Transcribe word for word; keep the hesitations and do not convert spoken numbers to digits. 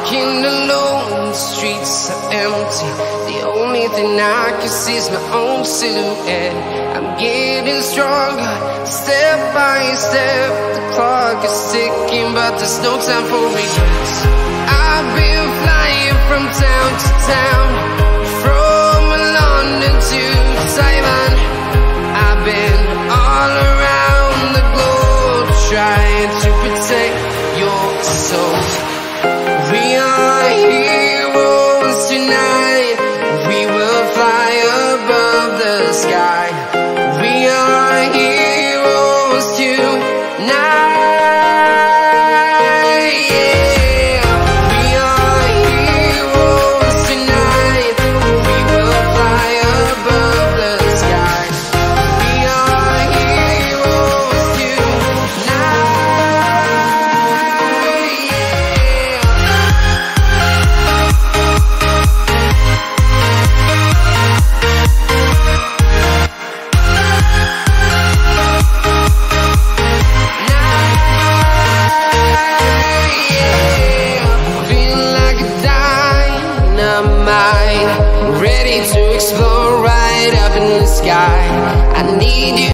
Walking alone, the streets are empty. The only thing I can see is my own silhouette. I'm getting stronger, step by step. The clock is ticking, but there's no time for regrets. I've been flying from town to town, from London to Taiwan. I've been all around the globe, trying to protect your soul. We are heroes tonight. We will fly above the sky. We are heroes tonight. Yeah. We are heroes tonight. We will fly above the sky. We are heroes tonight. Ready to explore right up in the sky. I need you.